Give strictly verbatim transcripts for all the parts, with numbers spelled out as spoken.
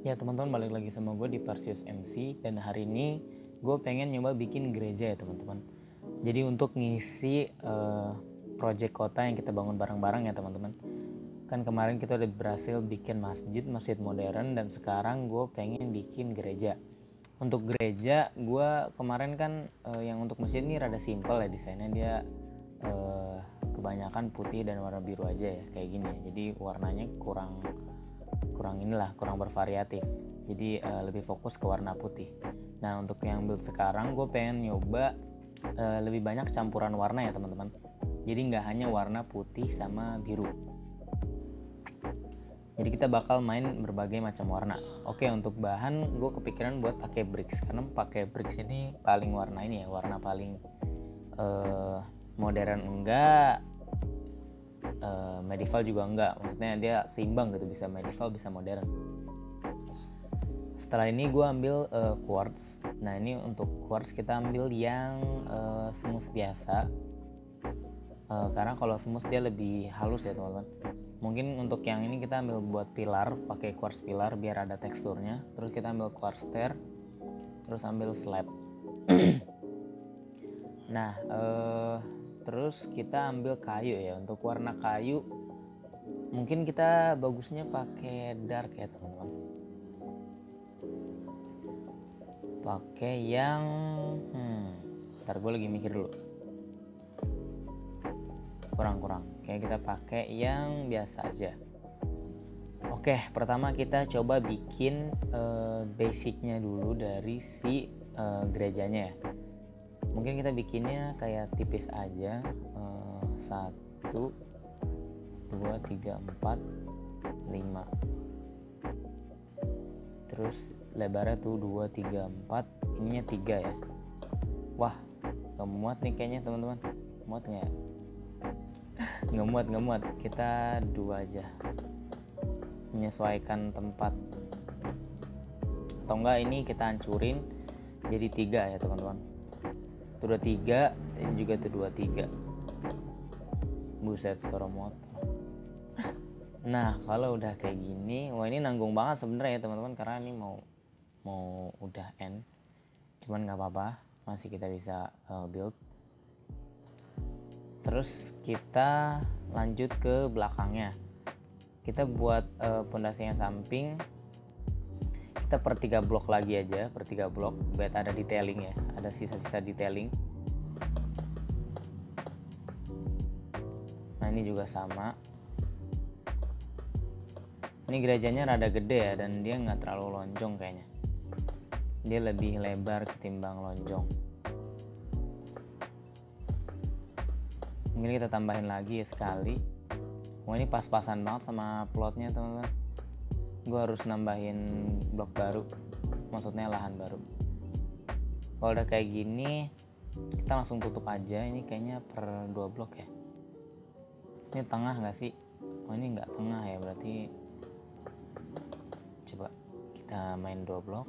Ya teman-teman, balik lagi sama gue di Perseus M C. Dan hari ini gue pengen nyoba bikin gereja ya teman-teman. Jadi untuk ngisi uh, project kota yang kita bangun bareng-bareng ya teman-teman. Kan kemarin kita udah berhasil bikin masjid, masjid modern. Dan sekarang gue pengen bikin gereja. Untuk gereja gue kemarin kan uh, yang untuk masjid ini rada simple ya desainnya. Dia uh, kebanyakan putih dan warna biru aja ya, kayak gini ya. Jadi warnanya kurang kurang inilah kurang bervariatif, jadi uh, lebih fokus ke warna putih. Nah untuk yang build sekarang gue pengen nyoba uh, lebih banyak campuran warna ya teman-teman, jadi nggak hanya warna putih sama biru. Jadi kita bakal main berbagai macam warna. Oke, untuk bahan gue kepikiran buat pakai bricks, karena pakai bricks ini paling warna ini ya, warna paling uh, modern enggak, Uh, medieval juga enggak, maksudnya dia seimbang gitu, bisa medieval bisa modern. Setelah ini gue ambil uh, quartz. Nah ini untuk quartz kita ambil yang uh, smooth biasa, uh, karena kalau smooth dia lebih halus ya teman-teman. Mungkin untuk yang ini kita ambil buat pilar, pakai quartz pilar biar ada teksturnya. Terus kita ambil quartz stair, terus ambil slab. Nah uh, terus kita ambil kayu ya. Untuk warna kayu mungkin kita bagusnya pakai dark ya teman-teman, pakai yang hmm ntar gue lagi mikir dulu, kurang-kurang kayak kita pakai yang biasa aja. Oke, pertama kita coba bikin uh, basicnya dulu dari si uh, gerejanya ya. Mungkin kita bikinnya kayak tipis aja, uh, satu dua tiga empat lima, terus lebarnya tuh dua tiga empat, ininya tiga ya. Wah gak muat nih kayaknya teman-teman, muat nggak ya? nggak muat nggak muat kita dua aja, menyesuaikan tempat. Atau enggak ini kita hancurin jadi tiga ya teman-teman. Itu dua tiga, ini juga tuh dua tiga. Buset, suara motor. Nah kalau udah kayak gini, wah ini nanggung banget sebenarnya ya teman-teman, karena ini mau mau udah end, cuman nggak apa-apa, masih kita bisa uh, build. Terus kita lanjut ke belakangnya, kita buat uh, pondasi yang samping, kita per tiga blok lagi aja, per tiga blok biar ada detailing ya, ada sisa-sisa detailing. Nah ini juga sama. Ini gerejanya rada gede ya, dan dia nggak terlalu lonjong kayaknya, dia lebih lebar ketimbang lonjong. Mungkin kita tambahin lagi ya sekali. Wah ini pas-pasan banget sama plotnya teman-teman. Gue harus nambahin blok baru, maksudnya lahan baru. Kalau udah kayak gini kita langsung tutup aja. Ini kayaknya per dua blok ya. Ini tengah nggak sih? Oh ini nggak tengah ya, berarti coba kita main dua blok.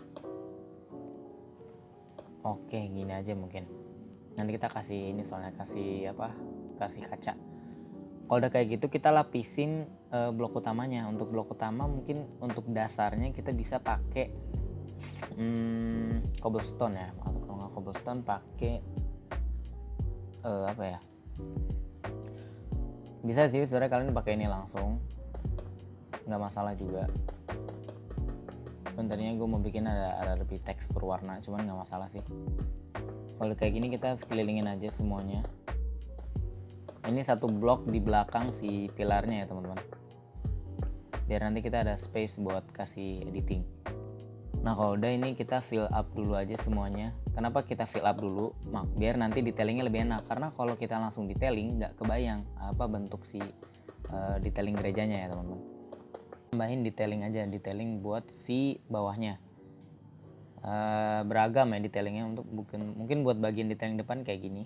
Oke gini aja mungkin. Nanti kita kasih ini, soalnya kasih apa, kasih kaca. Kalau udah kayak gitu kita lapisin e, blok utamanya. Untuk blok utama mungkin untuk dasarnya kita bisa pakai hmm, cobblestone ya, atau kalau nggak cobblestone pakai e, apa ya, bisa sih sebenarnya kalian pakai ini langsung, nggak masalah juga. Bentarnya gue mau bikin ada, ada lebih tekstur warna, cuman nggak masalah sih. Kalau kayak gini kita sekelilingin aja semuanya. Ini satu blok di belakang si pilarnya ya teman-teman, biar nanti kita ada space buat kasih editing. Nah kalau udah ini kita fill up dulu aja semuanya. Kenapa kita fill up dulu? Mak, biar nanti detailingnya lebih enak. Karena kalau kita langsung detailing nggak kebayang apa bentuk si uh, detailing gerejanya ya teman-teman. Tambahin detailing aja, detailing buat si bawahnya. Uh, beragam ya detailingnya, untuk bukan mungkin buat bagian detailing depan kayak gini.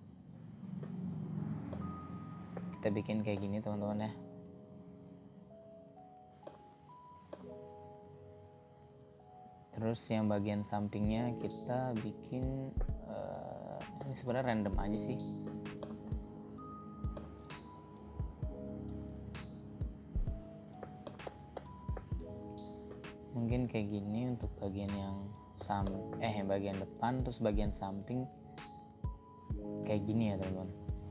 Kita bikin kayak gini teman-teman ya. Terus yang bagian sampingnya kita bikin uh, ini sebenarnya random aja sih. mungkin kayak gini untuk bagian yang sam eh bagian depan, terus bagian samping kayak gini ya teman-teman.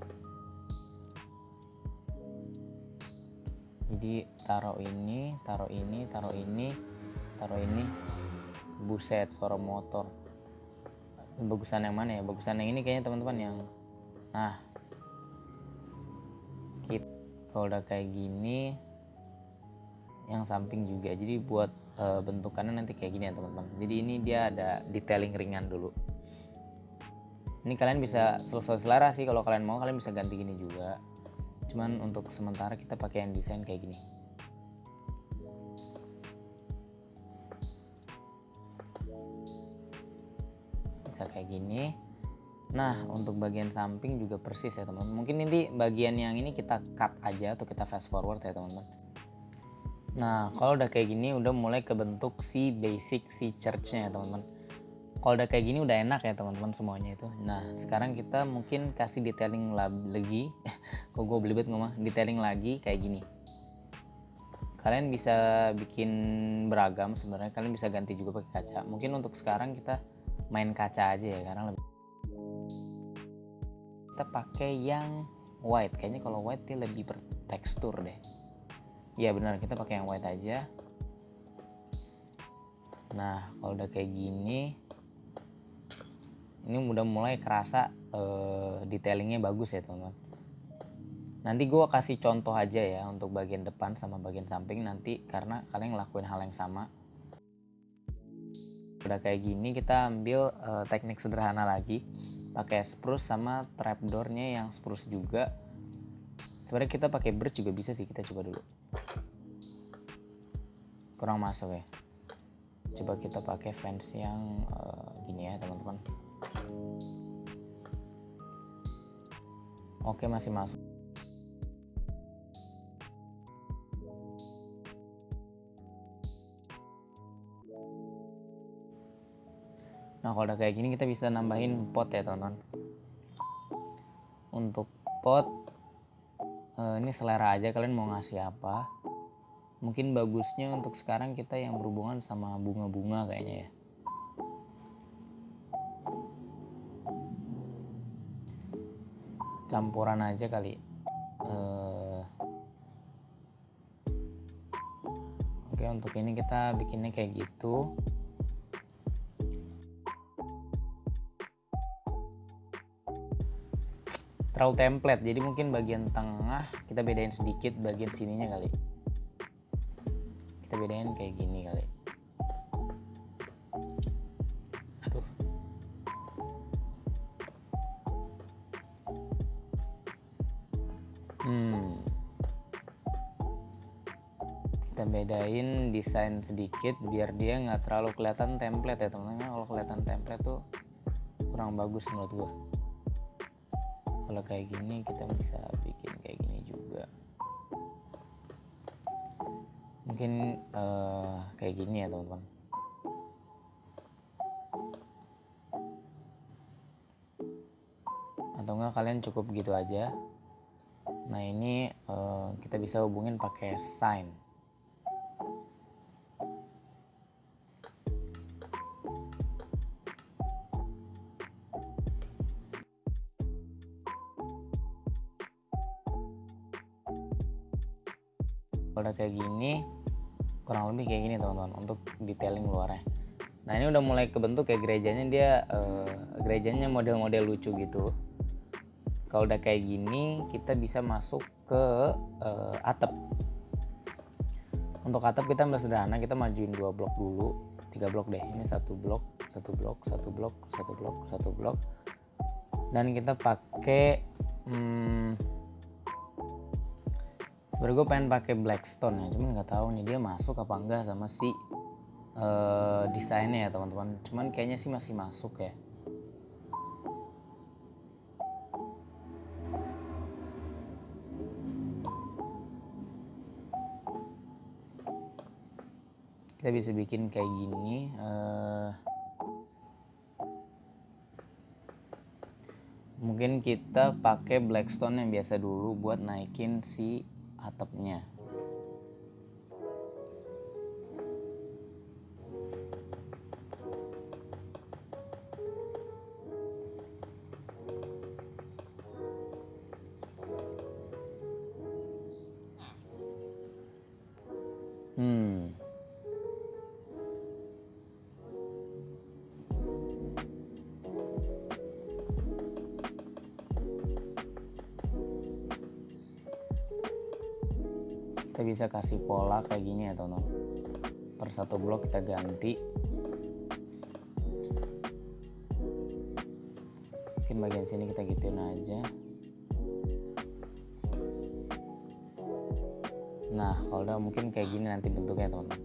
Jadi taruh ini, taruh ini, taruh ini, taruh ini. Buset, suara motor. Bagusan yang mana ya? Bagusan yang ini kayaknya teman-teman, yang nah kita kalau udah kayak gini, yang samping juga. Jadi buat e, bentukannya nanti kayak gini ya teman-teman. Jadi ini dia ada detailing ringan dulu. Ini kalian bisa selesai selera sih, kalau kalian mau kalian bisa ganti gini juga. Cuman untuk sementara kita pakai yang desain kayak gini. Bisa kayak gini. Nah, untuk bagian samping juga persis ya teman-teman. Mungkin nanti bagian yang ini kita cut aja atau kita fast forward ya teman-teman. Nah, kalau udah kayak gini udah mulai kebentuk si basic si church-nya ya teman-teman. Kalau udah kayak gini udah enak ya teman-teman semuanya itu. Nah, sekarang kita mungkin kasih detailing lagi. Kok gue belibet ngomong, detailing lagi kayak gini. Kalian bisa bikin beragam sebenarnya. Kalian bisa ganti juga pakai kaca. Mungkin untuk sekarang kita main kaca aja ya, karena lebih kita pakai yang white. Kayaknya kalau white dia lebih bertekstur deh. Iya benar, kita pakai yang white aja. Nah, kalau udah kayak gini, ini udah mulai kerasa uh, detailingnya bagus ya teman-teman. Nanti gue kasih contoh aja ya untuk bagian depan sama bagian samping nanti, karena kalian ngelakuin hal yang sama. Udah kayak gini kita ambil uh, teknik sederhana lagi, pakai spruce sama trapdoornya yang spruce juga. Sebenarnya kita pakai bridge juga bisa sih, kita coba dulu. Kurang masuk ya. Coba kita pakai fence yang uh, gini ya teman-teman. Oke, masih masuk. Nah, kalau udah kayak gini kita bisa nambahin pot ya teman-teman. Untuk pot eh, ini selera aja kalian mau ngasih apa. Mungkin bagusnya untuk sekarang kita yang berhubungan sama bunga-bunga kayaknya ya. Campuran aja kali. Eh, Oke, untuk ini kita bikinnya kayak gitu. Terlalu template, jadi mungkin bagian tengah kita bedain sedikit, bagian sininya kali kita bedain kayak gini kali. Aduh, hmm kita bedain desain sedikit biar dia nggak terlalu kelihatan template ya teman-teman. Kalau kelihatan template tuh kurang bagus menurut gua. Kalau kayak gini kita bisa bikin kayak gini juga. Mungkin uh, kayak gini ya teman-teman. Atau enggak kalian cukup gitu aja. Nah ini uh, kita bisa hubungin pakai sign. Kalau udah kayak gini, kurang lebih kayak gini teman-teman untuk detailing luarnya. Nah ini udah mulai kebentuk kayak gerejanya, dia uh, gerejanya model-model lucu gitu. Kalau udah kayak gini kita bisa masuk ke uh, atap. Untuk atap kita ambil sederhana, kita majuin dua blok dulu, tiga blok deh. Ini satu blok, satu blok, satu blok, satu blok, satu blok. Dan kita pakai hmm, sebenarnya gue pengen pakai blackstone ya, cuman nggak tahu nih dia masuk apa enggak sama si uh, desainnya ya teman-teman. Cuman kayaknya sih masih masuk ya. Kita bisa bikin kayak gini. Uh, mungkin kita pakai blackstone yang biasa dulu buat naikin si atapnya. Hmm. Kita bisa kasih pola kayak gini ya teman-teman. Per satu blok kita ganti. Mungkin bagian sini kita gituin aja. Nah, kalau udah mungkin kayak gini nanti bentuknya teman-teman.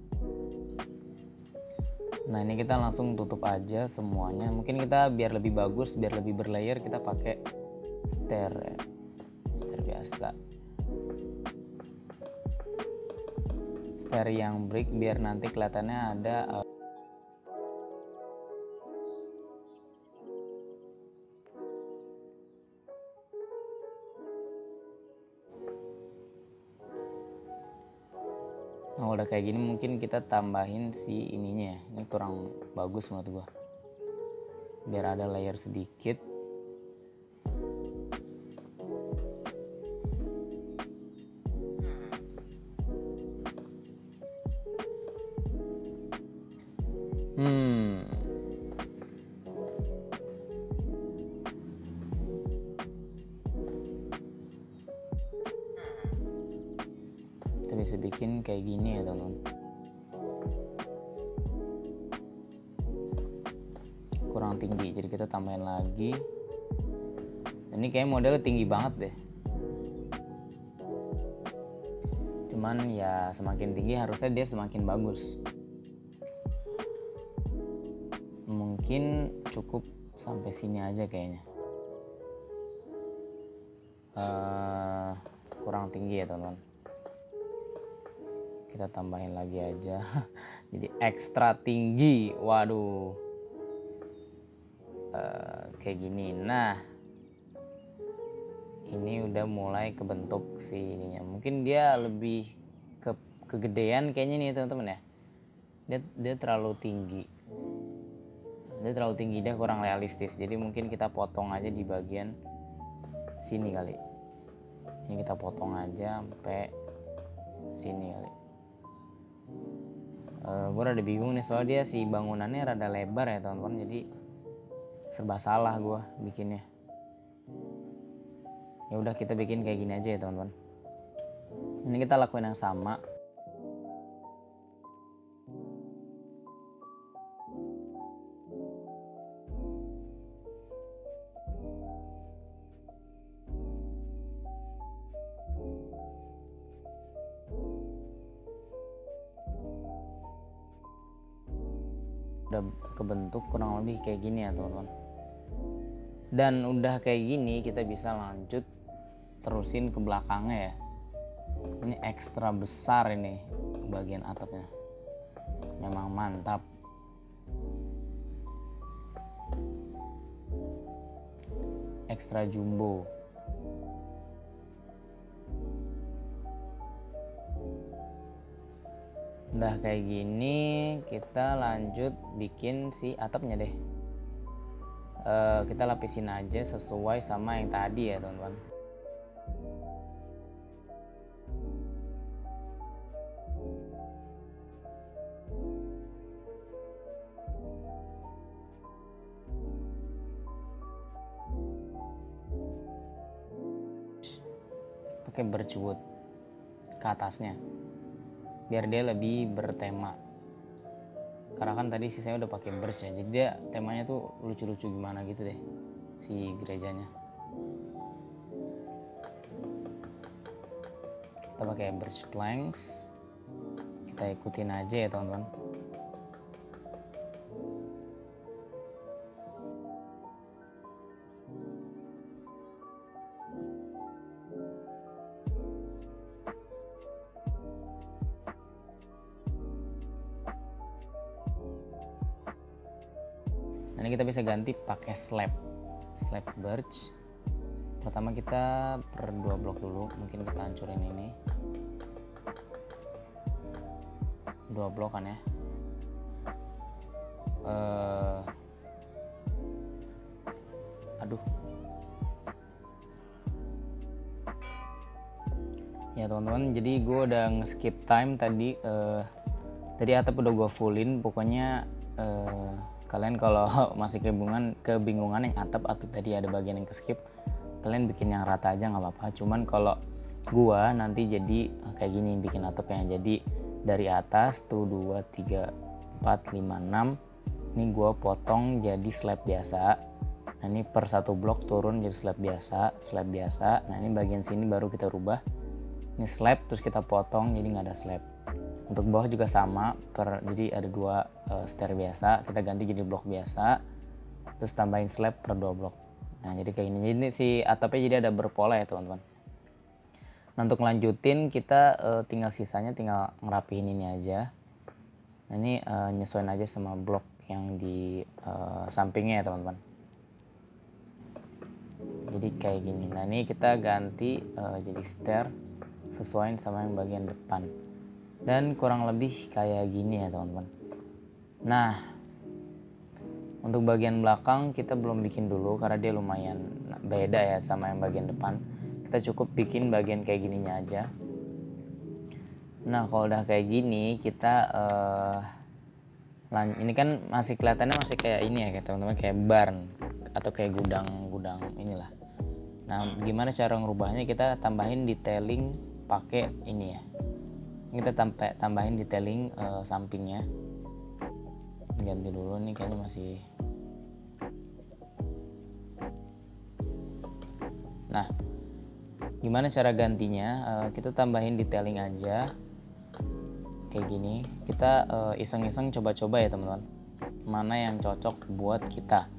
Nah, ini kita langsung tutup aja semuanya. Mungkin kita biar lebih bagus, biar lebih berlayer, kita pakai stair ya. Stair biasa. Stair yang brick biar nanti kelihatannya ada uh, Nah, udah kayak gini mungkin kita tambahin si ininya ya. Ini kurang bagus menurut gua. Biar ada layer sedikit. Hmm. Kita bisa bikin kayak gini ya teman-teman. Kurang tinggi, jadi kita tambahin lagi. Ini kayak modelnya tinggi banget deh. Cuman ya semakin tinggi harusnya dia semakin bagus. Mungkin cukup sampai sini aja kayaknya. Uh, kurang tinggi ya teman-teman. Kita tambahin lagi aja. Jadi ekstra tinggi. Waduh. Uh, kayak gini. Nah, ini udah mulai kebentuk si ininya. Mungkin dia lebih ke kegedean kayaknya nih teman-teman ya. Dia dia terlalu tinggi. Dia terlalu tinggi, dia kurang realistis. Jadi mungkin kita potong aja di bagian sini kali. Ini kita potong aja sampai sini kali. Uh, gue rada bingung nih soalnya dia si bangunannya rada lebar ya teman-teman, jadi serba salah gue bikinnya. Ya udah kita bikin kayak gini aja ya teman-teman. Ini kita lakuin yang sama. Udah kebentuk kurang lebih kayak gini ya teman-teman. Dan udah kayak gini kita bisa lanjut terusin ke belakangnya ya. Ini ekstra besar ini bagian atapnya, memang mantap. Ekstra jumbo. Udah kayak gini kita lanjut bikin si atapnya deh. E, kita lapisin aja sesuai sama yang tadi ya teman-teman. Pakai birch wood ke atasnya biar dia lebih bertema, karena kan tadi sisanya udah pakai birch ya, jadi dia temanya tuh lucu-lucu gimana gitu deh si gerejanya. Kita pakai birch planks, kita ikutin aja ya teman-teman. Ini kita bisa ganti pakai slab slab birch. Pertama kita per dua blok dulu, mungkin kita hancurin ini dua blok kan ya. uh, aduh Ya teman-teman, jadi gue udah nge-skip time tadi. Uh, tadi atap udah gue fullin. Pokoknya uh, kalian kalau masih kebingungan, kebingungan yang atap atau tadi ada bagian yang ke-skip, kalian bikin yang rata aja nggak apa-apa. Cuman kalau gue nanti jadi kayak gini bikin atapnya. Jadi dari atas tuh dua, tiga, empat, lima, enam. Ini gue potong jadi slab biasa. Nah ini per satu blok turun jadi slab biasa, slab biasa. Nah ini bagian sini baru kita rubah. Ini slab terus kita potong jadi nggak ada slab. Untuk bawah juga sama, per jadi ada dua uh, stair biasa, kita ganti jadi blok biasa, terus tambahin slab per dua blok. Nah jadi kayak gini. Jadi si atapnya jadi ada berpola ya teman-teman. Nah untuk lanjutin kita uh, tinggal sisanya tinggal ngerapihin ini aja. Nah ini uh, nyesuaiin aja sama blok yang di uh, sampingnya ya teman-teman. Jadi kayak gini. Nah ini kita ganti uh, jadi stair sesuaiin sama yang bagian depan. Dan kurang lebih kayak gini ya teman-teman. Nah untuk bagian belakang kita belum bikin dulu karena dia lumayan beda ya sama yang bagian depan. Kita cukup bikin bagian kayak gininya aja. Nah kalau udah kayak gini kita uh, ini kan masih kelihatannya masih kayak ini ya teman-teman, kayak barn atau kayak gudang-gudang inilah. Nah gimana cara ngerubahnya? Kita tambahin detailing pakai ini ya. Kita tambah tambahin detailing uh, sampingnya. Ganti dulu nih kayaknya masih. Nah gimana cara gantinya? Uh, kita tambahin detailing aja kayak gini. Kita uh, iseng-iseng coba-coba ya teman-teman, mana yang cocok buat kita.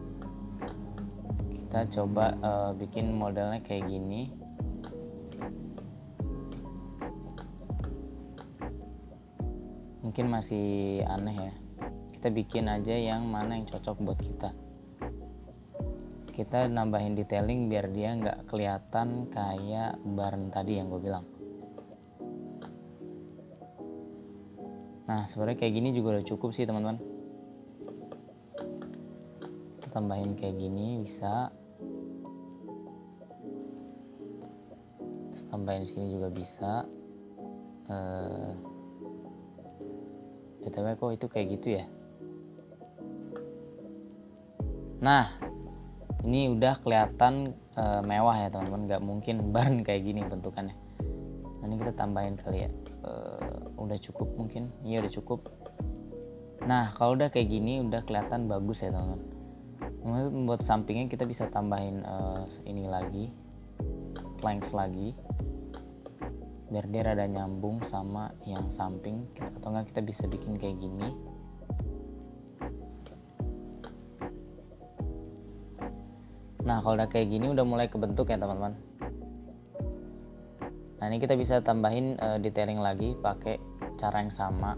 Kita coba uh, bikin modelnya kayak gini. Mungkin masih aneh ya, kita bikin aja yang mana yang cocok buat kita. Kita nambahin detailing biar dia nggak kelihatan kayak barn tadi yang gue bilang. Nah sebenarnya kayak gini juga udah cukup sih teman-teman. Kita tambahin kayak gini bisa. Terus tambahin sini juga bisa. Uh, B T W kok itu kayak gitu ya. Nah ini udah kelihatan e, mewah ya teman-teman, nggak mungkin barn kayak gini bentukannya. Nah ini kita tambahin kali ya, e, udah cukup mungkin, iya udah cukup. Nah kalau udah kayak gini udah kelihatan bagus ya teman-teman. Buat sampingnya kita bisa tambahin e, ini lagi, planks lagi, biar dia rada nyambung sama yang samping. Kita, atau enggak kita bisa bikin kayak gini. Nah kalau udah kayak gini udah mulai kebentuk ya teman-teman. Nah ini kita bisa tambahin uh, detailing lagi pakai cara yang sama.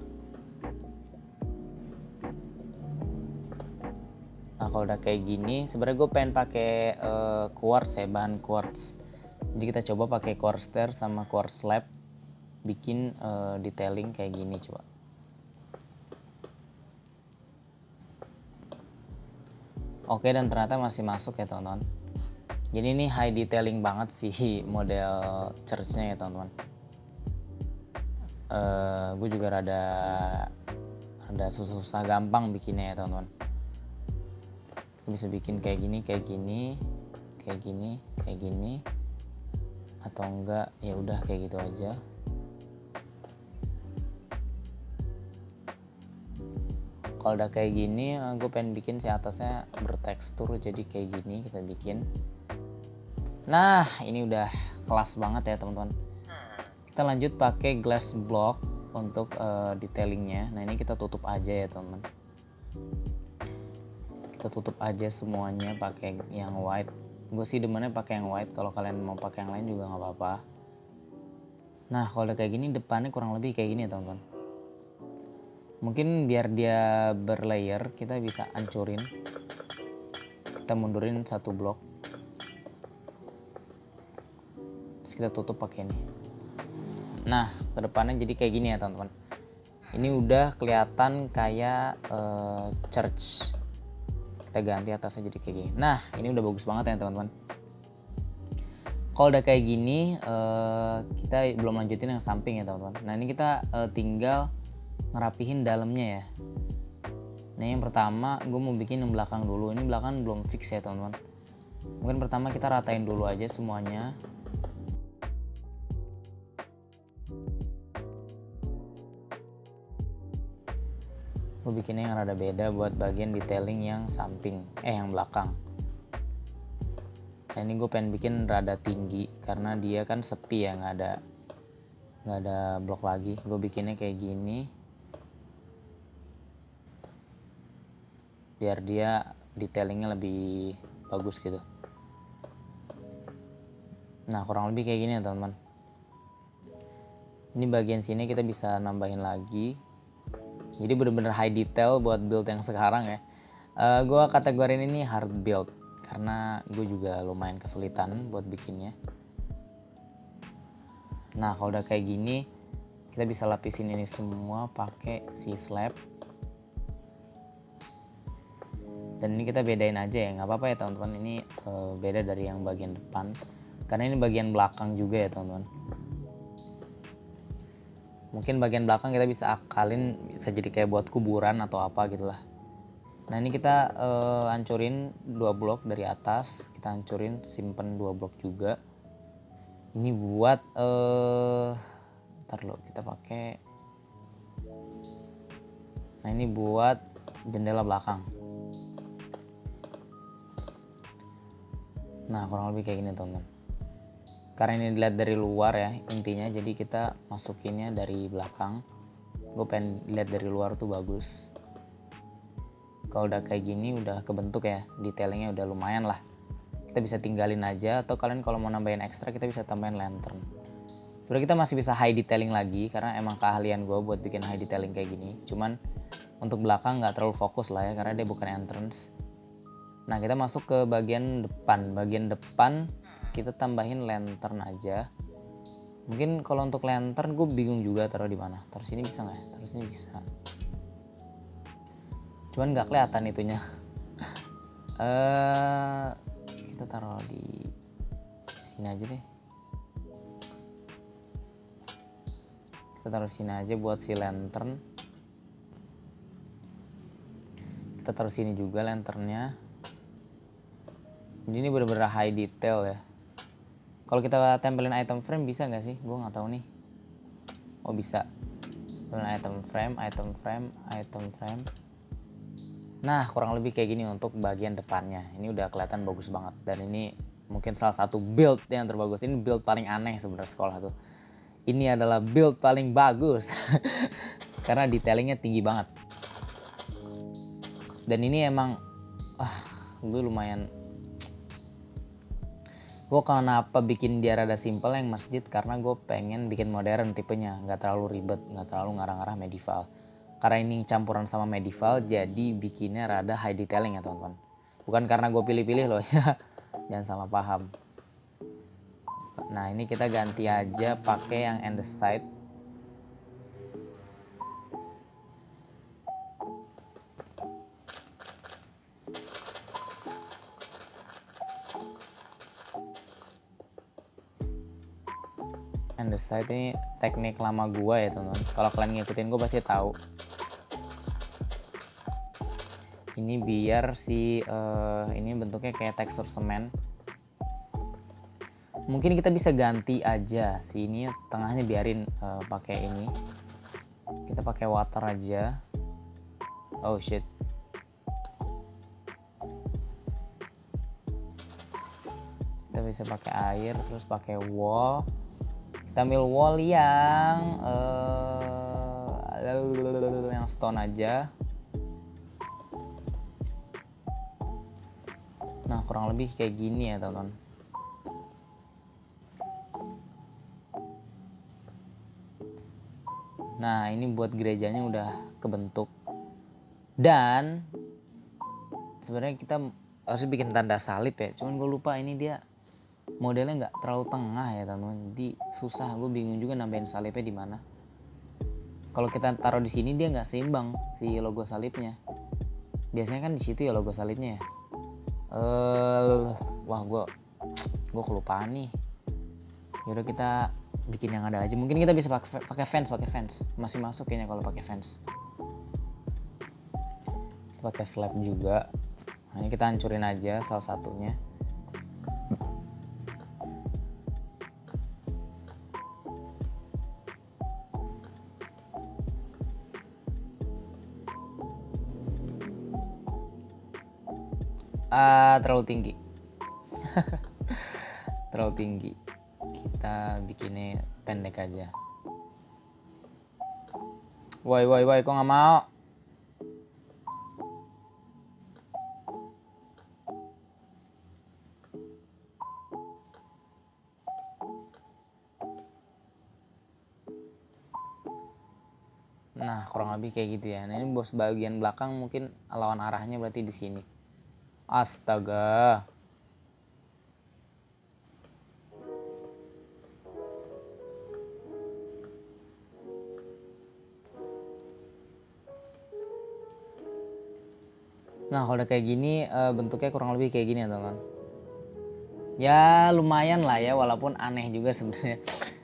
Nah kalau udah kayak gini sebenarnya gue pengen pakai uh, quartz ya, bahan quartz. Jadi kita coba pakai quartz stair sama quartz slab, bikin uh, detailing kayak gini coba. Oke, dan ternyata masih masuk ya teman-teman. Jadi ini high detailing banget sih model church-nya ya teman-teman. Uh, gue juga rada rada susah-susah gampang bikinnya ya teman-teman. Bisa bikin kayak gini, kayak gini, kayak gini, kayak gini, atau enggak ya udah kayak gitu aja. Kalau udah kayak gini, gue pengen bikin si atasnya bertekstur jadi kayak gini, kita bikin. Nah ini udah kelas banget ya teman-teman. Kita lanjut pakai glass block untuk uh, detailingnya. Nah ini kita tutup aja ya teman-teman. Kita tutup aja semuanya pakai yang white. Gue sih demennya pakai yang white. Kalau kalian mau pakai yang lain juga nggak apa-apa. Nah kalau udah kayak gini depannya kurang lebih kayak gini ya teman-teman. Mungkin biar dia berlayer kita bisa hancurin, kita mundurin satu blok, terus kita tutup pakai ini. Nah kedepannya jadi kayak gini ya teman-teman. Ini udah kelihatan kayak uh, church. Kita ganti atasnya jadi kayak gini. Nah ini udah bagus banget ya teman-teman. Kalau udah kayak gini, uh, kita belum lanjutin yang samping ya teman-teman. Nah ini kita uh, tinggal ngerapihin dalamnya ya. Nah yang pertama gue mau bikin yang belakang dulu. Ini belakang belum fix ya teman-teman. Mungkin pertama kita ratain dulu aja semuanya. Gue bikinnya yang rada beda buat bagian detailing yang samping, eh yang belakang. Nah ini gue pengen bikin rada tinggi karena dia kan sepi ya, nggak ada nggak ada blok lagi. Gue bikinnya kayak gini biar dia detailingnya lebih bagus gitu. Nah kurang lebih kayak gini ya teman-teman. Ini bagian sini kita bisa nambahin lagi. Jadi bener-bener high detail buat build yang sekarang ya. Uh, gue kategorin ini hard build karena gue juga lumayan kesulitan buat bikinnya. Nah kalau udah kayak gini kita bisa lapisin ini semua pakai si slab. Dan ini kita bedain aja ya, nggak apa-apa ya teman-teman. Ini uh, beda dari yang bagian depan karena ini bagian belakang juga ya teman-teman. Mungkin bagian belakang kita bisa akalin, bisa jadi kayak buat kuburan atau apa gitulah. Nah ini kita uh, hancurin dua blok dari atas, kita hancurin, simpen dua blok juga. Ini buat uh, ntar lo kita pakai. Nah ini buat jendela belakang. Nah kurang lebih kayak gini teman-teman. Karena ini dilihat dari luar ya intinya, jadi kita masukinnya dari belakang. Gue pengen lihat dari luar tuh bagus. Kalau udah kayak gini udah kebentuk ya, detailingnya udah lumayan lah. Kita bisa tinggalin aja, atau kalian kalau mau nambahin ekstra kita bisa tambahin lantern. Sebenarnya kita masih bisa high detailing lagi karena emang keahlian gue buat bikin high detailing kayak gini. Cuman untuk belakang nggak terlalu fokus lah ya karena dia bukan entrance. Nah kita masuk ke bagian depan. Bagian depan kita tambahin lantern aja. Mungkin kalau untuk lantern gue bingung juga taruh di mana. Taruh sini bisa nggak ya? Taruh sini bisa. Cuman nggak kelihatan itunya. uh, kita taruh di sini aja deh. Kita taruh sini aja buat si lantern. Kita taruh sini juga lanternnya. Jadi ini bener-bener high detail ya. Kalau kita tempelin item frame bisa nggak sih? Gue nggak tahu nih. Oh bisa. Tempelin item frame, item frame, item frame. Nah kurang lebih kayak gini untuk bagian depannya. Ini udah kelihatan bagus banget. Dan ini mungkin salah satu build yang terbagus. Ini build paling aneh sebenarnya sekolah tuh. Ini adalah build paling bagus. Karena detailingnya tinggi banget. Dan ini emang ah gue lumayan. Gue kenapa bikin dia rada simple yang masjid karena gue pengen bikin modern tipenya. Nggak terlalu ribet, nggak terlalu ngarang-ngarang medieval. Karena ini campuran sama medieval jadi bikinnya rada high detailing ya teman-teman. Bukan karena gue pilih-pilih loh ya. Jangan salah paham. Nah ini kita ganti aja pakai yang andesite. Andesite ini teknik lama gue ya teman-teman. Kalau kalian ngikutin gue pasti tahu. Ini biar si uh, ini bentuknya kayak tekstur semen. Mungkin kita bisa ganti aja si ini tengahnya biarin uh, pakai ini. Kita pakai water aja. Oh shit. Kita bisa pakai air terus pakai wall. Kita ambil wall yang uh, yang stone aja. Nah kurang lebih kayak gini ya teman-teman. Nah ini buat gerejanya udah kebentuk. Dan sebenarnya kita harus bikin tanda salib ya. Cuman gue lupa ini dia modelnya nggak terlalu tengah ya teman-teman. Jadi susah, gue bingung juga nambahin salibnya di mana. Kalau kita taruh di sini dia nggak seimbang si logo salibnya. Biasanya kan di situ ya logo salibnya ya. Uh, wah gue gue kelupaan nih. Yaudah kita bikin yang ada aja. Mungkin kita bisa pakai pakai fence, pakai fence. Masih masuk kayaknya kalau pakai fence. Pakai slab juga. Nah, ini kita hancurin aja salah satunya. Ah, terlalu tinggi. Terlalu tinggi. Kita bikinnya pendek aja. Woi woi woi, kok nggak mau? Nah, kurang lebih kayak gitu ya. Nah, ini bos bagian belakang mungkin lawan arahnya berarti di sini. Astaga. Nah, kalau udah kayak gini bentuknya kurang lebih kayak gini ya, teman. Ya, lumayan lah ya, walaupun aneh juga sebenarnya.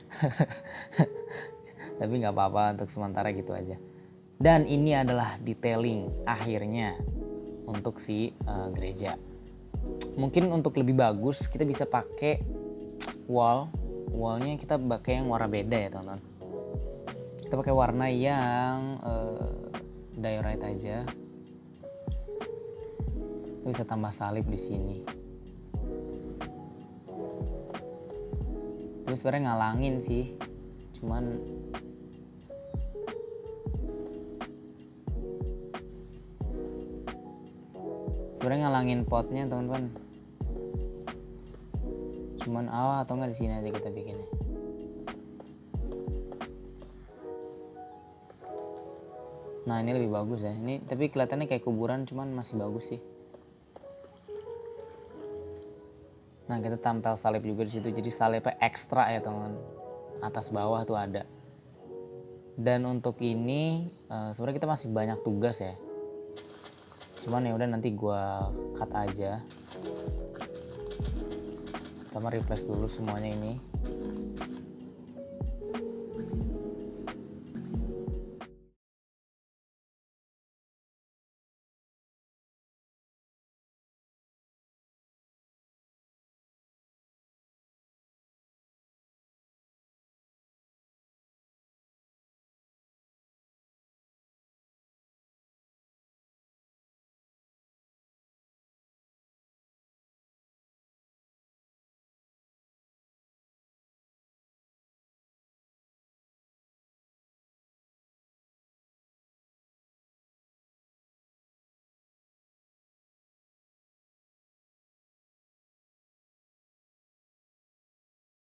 Tapi nggak apa-apa, untuk sementara gitu aja. Dan ini adalah detailing akhirnya untuk si uh, gereja. Mungkin untuk lebih bagus kita bisa pakai wall. Wallnya kita pakai yang warna beda ya, teman-teman. Kita pakai warna yang uh, diorite aja. Kita bisa tambah salib di sini. Terus sebenarnya ngalangin sih, cuman sebenarnya ngalangin potnya, teman-teman. Cuman awal atau enggak di sini aja kita bikinnya. Nah, ini lebih bagus ya. Ini tapi kelihatannya kayak kuburan, cuman masih bagus sih. Nah, kita tampil salib juga di situ. Jadi salibnya ekstra ya, teman. Atas bawah tuh ada. Dan untuk ini uh, sebenarnya kita masih banyak tugas ya. Cuman ya udah nanti gua cut aja. Kita replace dulu semuanya ini.